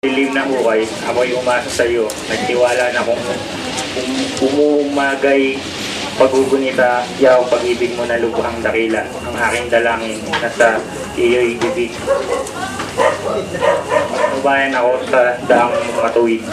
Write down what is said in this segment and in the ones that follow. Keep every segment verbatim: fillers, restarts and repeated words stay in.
Dilim na hukay, ako'y umasa sa iyo. Nagtiwala na kung kung umagay paggugunita, yaw pag-ibig mo na lubhang dakila. Ang aking dalangin nasa iyo'y bibig. Ubayan ako sa daang matuwid.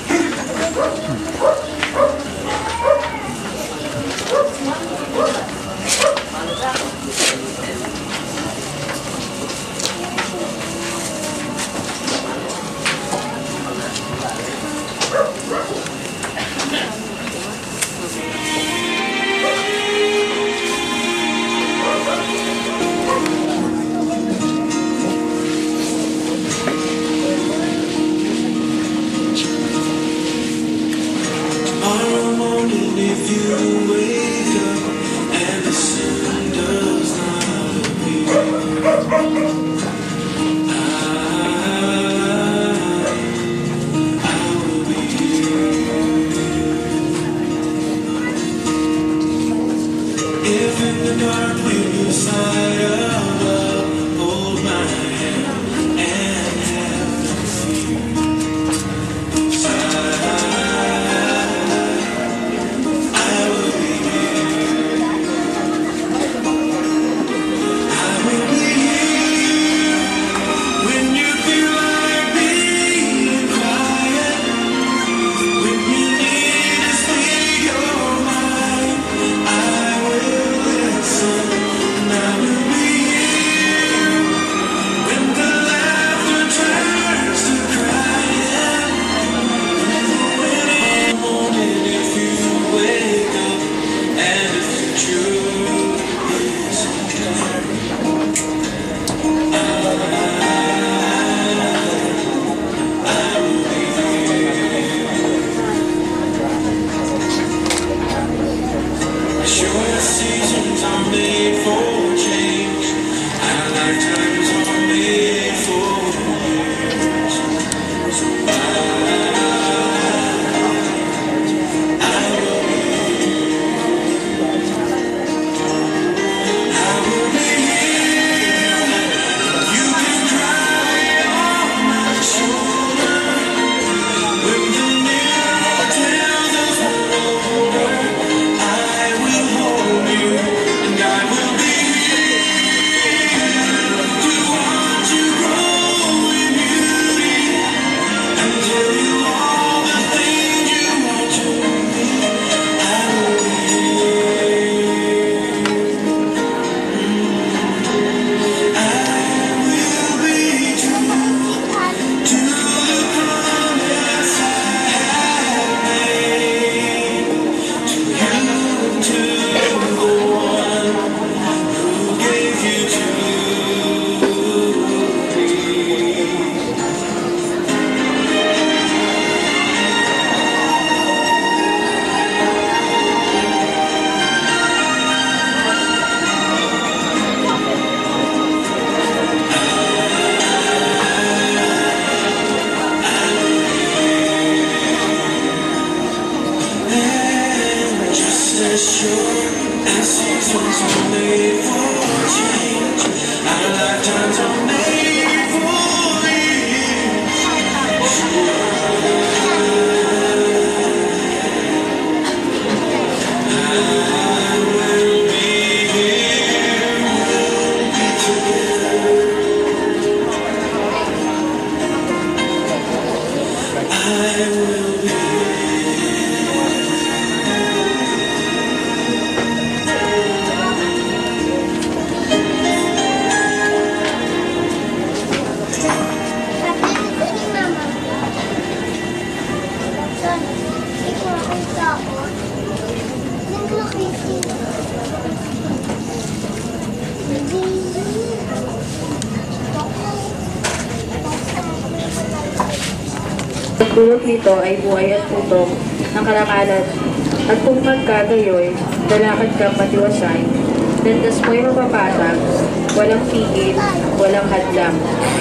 Dulot nito ay buhay at putok ng karangalan. At kung magkagayoy, dalakad kang matiwasay, landas mo'y mapapatag, walang pigil, walang hadlang.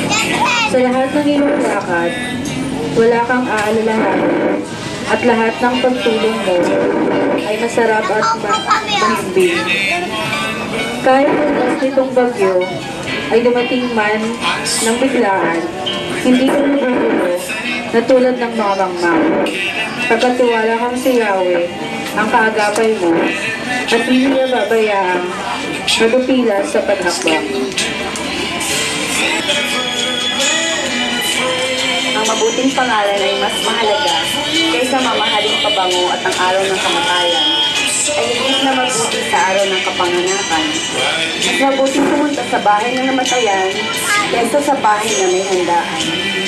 Sa lahat ng iyong lakad, wala kang aalalahan, at lahat ng pagtulong mo ay masarap at mahimbing. Kahit unas nitong bagyo ay dumating man ng biglaan, hindi ko nagugulo na tulad ng mga mangmang. Pagkatiwala kang si Yahweh, ang kaagapay mo, at hindi niya babayaang magupila sa paghakbang. Ang mabuting pangalan ay mas mahalaga kaysa mamahaling pabango at ang araw ng kamatayan ay higit na mabuti sa araw ng kapanganakan. Mas mabuting pumunta sa bahay ng namatayan kaysa sa bahay na may handaan.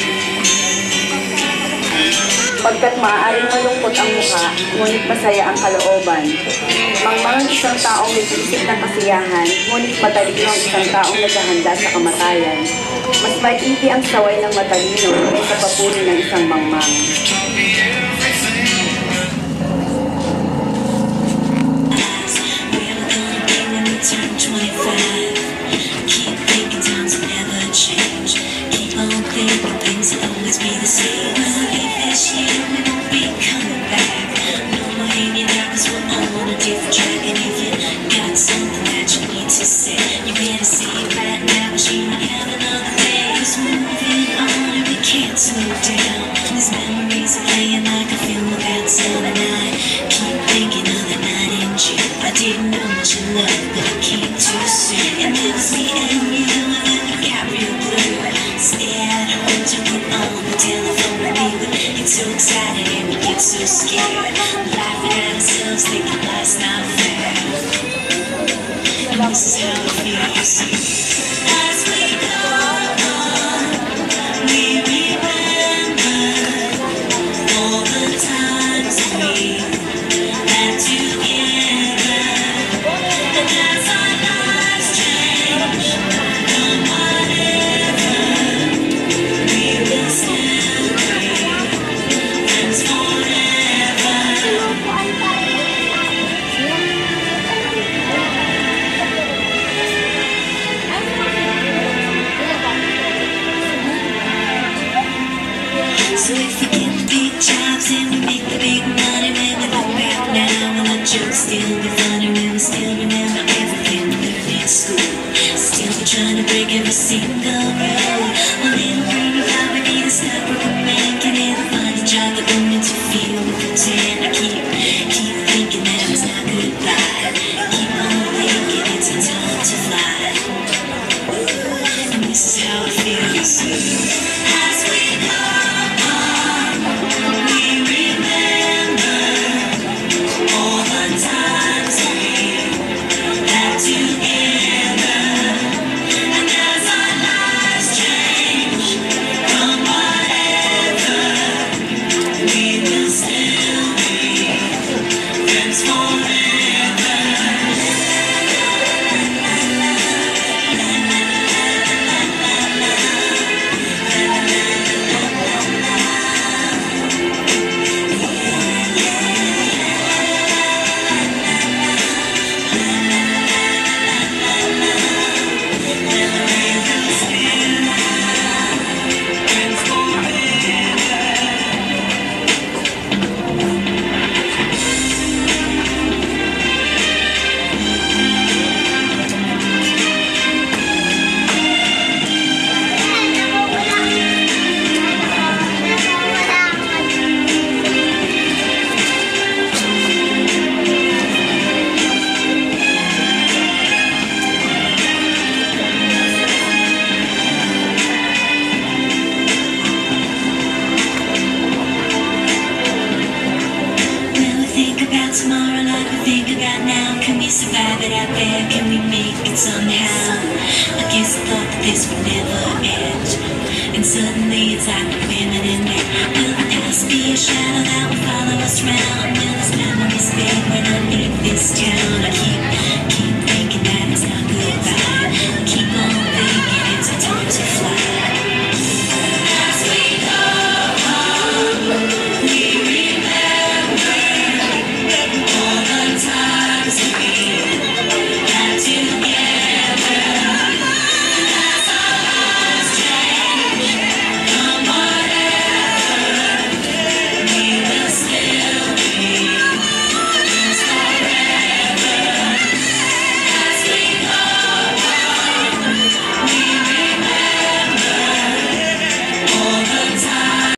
Pagkat maaaring malungkot ang mukha, ngunit masaya ang kalooban. Mangmang isang taong nag-iisip ng kasiyahan, ngunit matalino ang isang taong naghahanda sa kamatayan. Mas maigi ang saway ng matalino kaysa papuri ng isang mangmang. Shadow that will follow us round. Will this memories fade when I leave this town?